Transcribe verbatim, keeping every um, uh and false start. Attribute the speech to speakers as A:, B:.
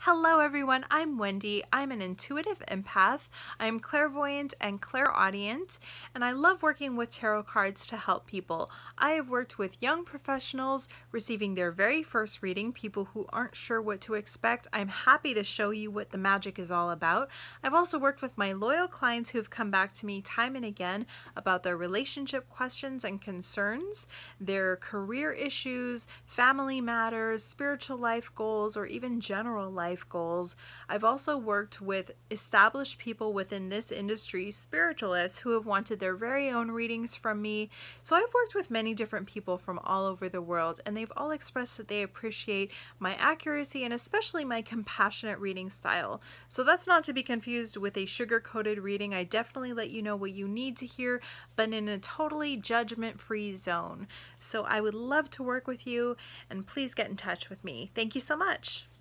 A: Hello everyone, I'm Wendy. I'm an intuitive empath. I'm clairvoyant and clairaudient, and I love working with tarot cards to help people. I have worked with young professionals receiving their very first reading, people who aren't sure what to expect. I'm happy to show you what the magic is all about. I've also worked with my loyal clients who've come back to me time and again about their relationship questions and concerns, their career issues, family matters, spiritual life goals, or even general life goals. I've also worked with established people within this industry, spiritualists, who have wanted their very own readings from me. So I've worked with many different people from all over the world, and they've all expressed that they appreciate my accuracy and especially my compassionate reading style. So that's not to be confused with a sugar-coated reading. I definitely let you know what you need to hear, but in a totally judgment-free zone. So I would love to work with you, and please get in touch with me. Thank you so much.